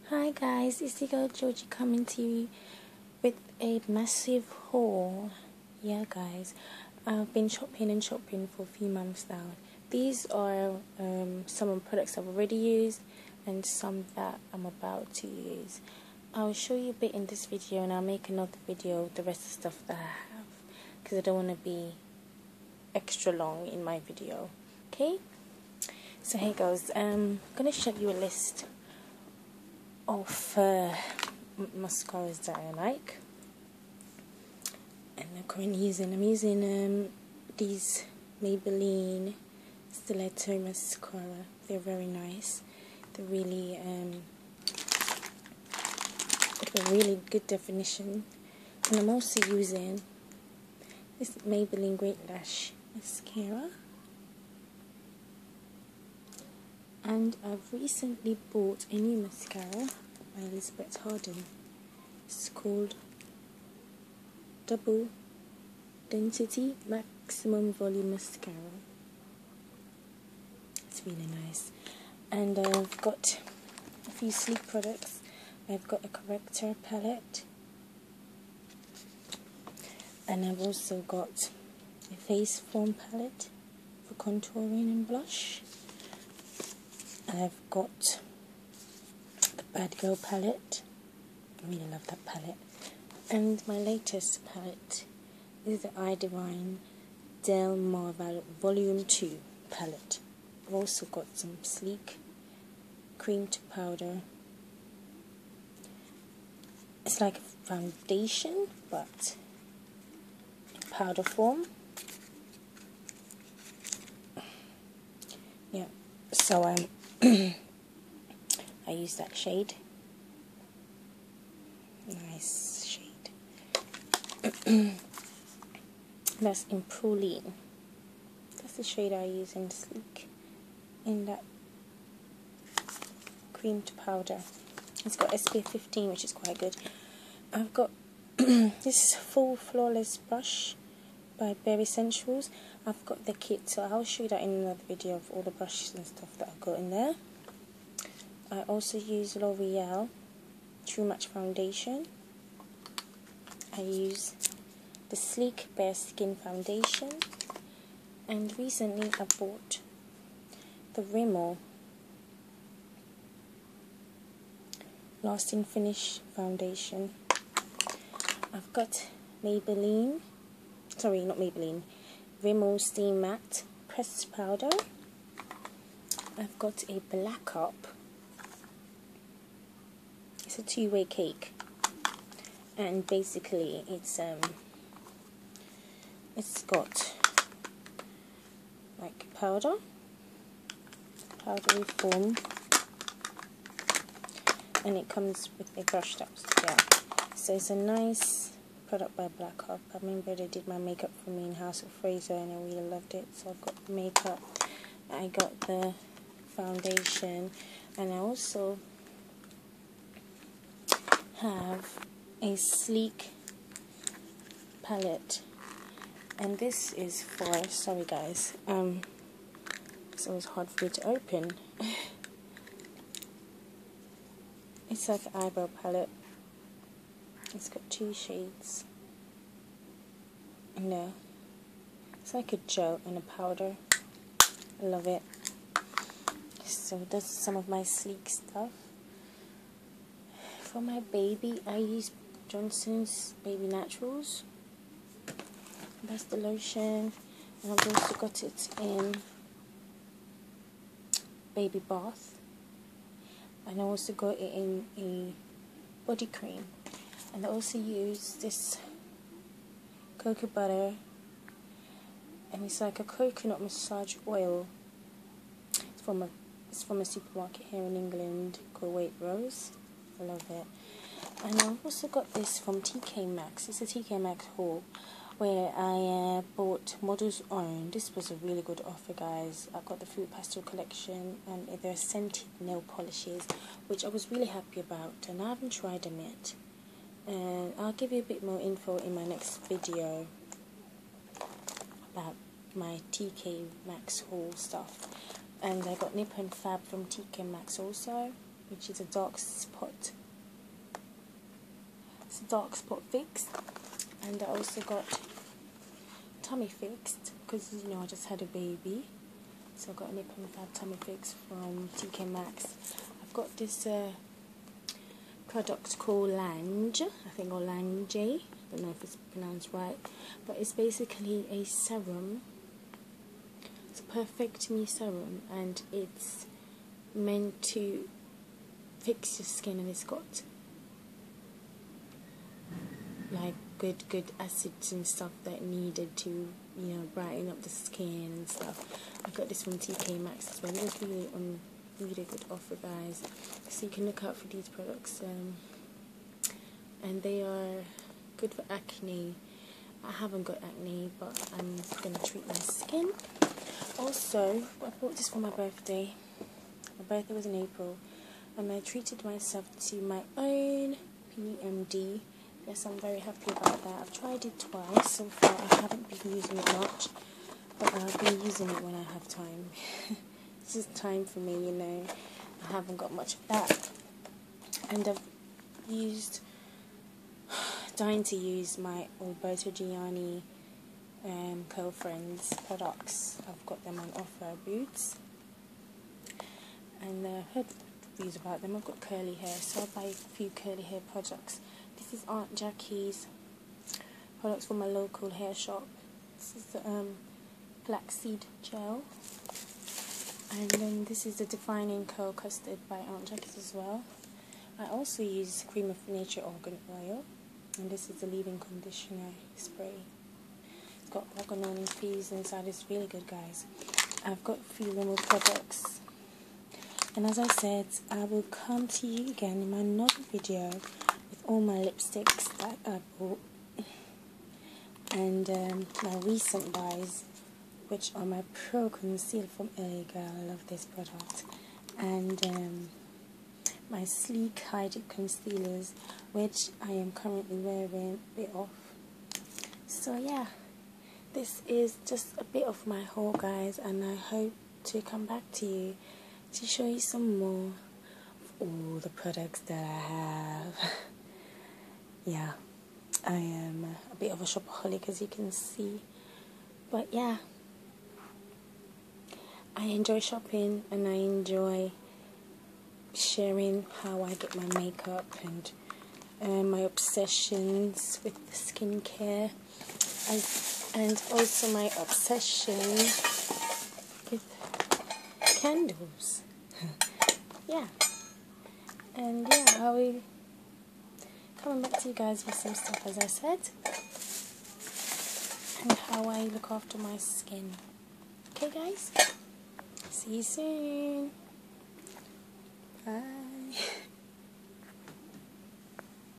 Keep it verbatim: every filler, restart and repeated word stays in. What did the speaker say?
Hi guys, it's your girl Georgie coming to you with a massive haul. Yeah guys, I've been shopping and shopping for a few months now. These are um, some of the products I've already used and some that I'm about to use. I'll show you a bit in this video and I'll make another video of the rest of the stuff that I have, because I don't want to be extra long in my video. Okay, so here goes. um, I'm going to show you a list of uh, mascaras that I like, and I'm currently using I'm using um, these Maybelline Stiletto mascara. They're very nice. They're really um, they're really good definition. And I'm also using this Maybelline Great Lash mascara. And I've recently bought a new mascara by Elizabeth Arden. It's called Double Density Maximum Volume Mascara. It's really nice. And I've got a few sleek products. I've got a corrector palette. And I've also got a face foam palette for contouring and blush. I've got the Bad Girl palette. I really love that palette. And my latest palette is the I Divine Del Mar Volume two palette. I've also got some sleek cream to powder. It's like a foundation, but in powder form. Yeah, so I'm I use that shade. Nice shade. That's in Praline. That's the shade I use in Sleek. In that cream to powder. It's got S P F fifteen, which is quite good. I've got this full flawless brush by Bare Essentials. I've got the kit, so I'll show you that in another video of all the brushes and stuff that I've got in there. I also use L'Oreal True Match Foundation. I use the Sleek Bare Skin Foundation. And recently I bought the Rimmel Lasting Finish Foundation. I've got Maybelline, sorry not Maybelline, Rimmel Steam Matte Pressed Powder. I've got a Black Up. It's a two-way cake, and basically it's um it's got like powder, powdery form, and it comes with a brush that was together. So it's a nice product by Black Up. I remember they did my makeup for me in House of Fraser and I really loved it. So I've got the makeup, I got the foundation, and I also have a sleek palette, and this is for, sorry guys, um, it's always hard for me to open. It's like an eyebrow palette. It's got two shades in there. It's like a gel and a powder. I love it. So that's some of my sleek stuff. For my baby, I use Johnson's Baby Naturals. That's the lotion. And I've also got it in Baby Bath. And I also got it in a body cream. And I also use this cocoa butter. And it's like a coconut massage oil. It's from a, it's from a supermarket here in England called Waitrose. I love it. And I've also got this from T K Maxx. It's a T K Maxx haul where I uh, bought Model's Own. This was a really good offer, guys. I got the Fruit Pastel collection, and they're scented nail polishes, which I was really happy about, and I haven't tried them yet. And I'll give you a bit more info in my next video about my T K Maxx haul stuff. And I got Nip and Fab from T K Maxx also. which is a dark spot. It's a dark spot fix, and I also got tummy fixed because you know I just had a baby, so I got a nip and fab tummy fix from T K Maxx. I've got this uh, product called Lange, I think, or Lange. I don't know if it's pronounced right, but it's basically a serum. It's a Perfect Me serum, and it's meant to fix your skin, and it's got like good good acids and stuff that needed to, you know, brighten up the skin and stuff. I got this from T K Maxx as well. It was really on really good offer, guys, so you can look out for these products, um, and they are good for acne. I haven't got acne, but I'm gonna treat my skin. Also, I bought this for my birthday. My birthday was in April, and I treated myself to my own P M D. Yes, I'm very happy about that. I've tried it twice so far. I haven't been using it much, but I've been using it when I have time. It's just time for me, you know. I haven't got much of that. And I've used, dying to use my Alberto Gianni um, Curlfriends products. I've got them on offer at Boots. And I've uh, heard reviews about them. I've got curly hair, so I'll buy a few curly hair products. This is Aunt Jackie's products from my local hair shop. This is the um, flaxseed gel. And then this is the Defining Curl Custard by Aunt Jackie's as well. I also use Cream of Nature Argan Oil. And this is the leave-in conditioner spray. It's got organone infused inside. It's really good, guys. I've got a few more products. And as I said, I will come to you again in my another video with all my lipsticks that I bought. And um, my recent buys, which are my Pro Conceal from L A Girl. I love this product. And um, my Sleek Hydrate Concealers, which I am currently wearing a bit of. So yeah, this is just a bit of my haul, guys, and I hope to come back to you to show you some more of all the products that I have. Yeah, I am a bit of a shopaholic, as you can see. But yeah, I enjoy shopping, and I enjoy sharing how I get my makeup and uh, my obsessions with the skincare, as, and also my obsession with candles. Yeah, and yeah, I'll be coming back to you guys with some stuff, as I said, and how I look after my skin. Okay, guys, see you soon.